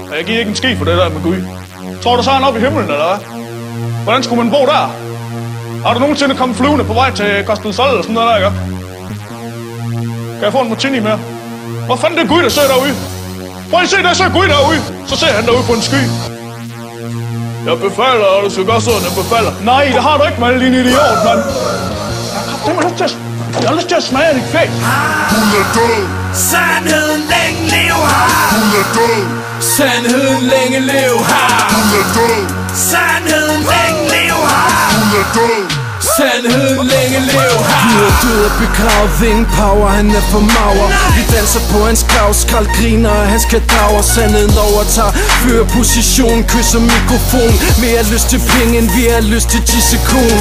Jeg giver ikke en ski for det der med Gud. Tror du så, han er oppe i himlen, eller hvad? Hvordan skulle man bo der? Har du nogensinde kommet flyvende på vej til Castel Sol eller sådan noget der, ikke? Kan jeg få en martini mere? Hvor fanden det er Gud, der sidder derude? Prøv at se, der er Gud derude. Så ser han derude på en sky. Jeg befaler, og du skal gøre sådan, jeg befaler. Nej, det har du ikke, mand, din idiot, mand. Jeg har lyst til at smage dit fæk. Hun er død. Sandheden længe lev her. Hun er død. Sandheden længe lev her. Hun er død. Sandheden længe lev her. Hun er død. Sandheden længe lev her. Du er død og begravet, ingen power, han er for mager. Vi danser på hans grav, skrald griner af hans kadaver. Sandheden overtager, fører position, kysser mikrofon. Mere lyst til penge, end vi har lyst til 10 sekunder.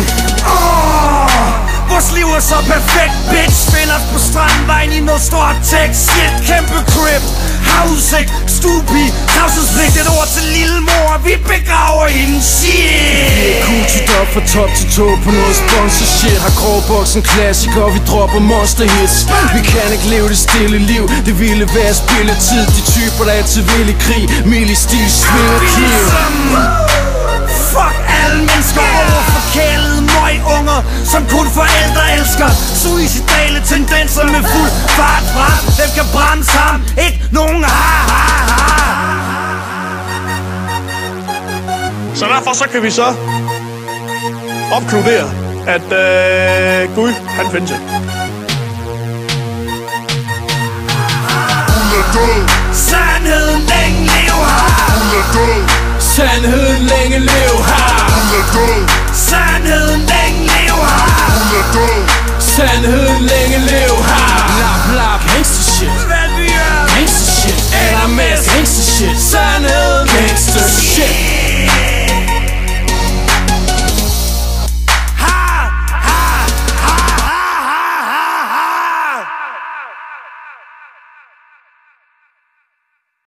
Vores liv er så perfekt, bitch. Finder os på stranden, vejen i noget stort tekst. Shit, kæmpe crib, har udsigt, stupi, tavshedspligt, et ord til lille mor. Vi begraver hende, shit. Kutigt op fra top til tå på noget sponsor shit. Har grovboksen klassiker, og vi dropper monster hits. Vi kan ikke leve det stille liv, det ville være spilletid. De typer, der altid vil i krig, mild i stil, svinger kniv. Fuck alle mennesker, overforkælede møgunger, som kun forældre elsker. Suicidale tendenser med fuld fart fra. Dem kan bremse ham, ikke nogen Så derfor så kan vi så opkludere, at Gud, han findes ikke. Hun er død.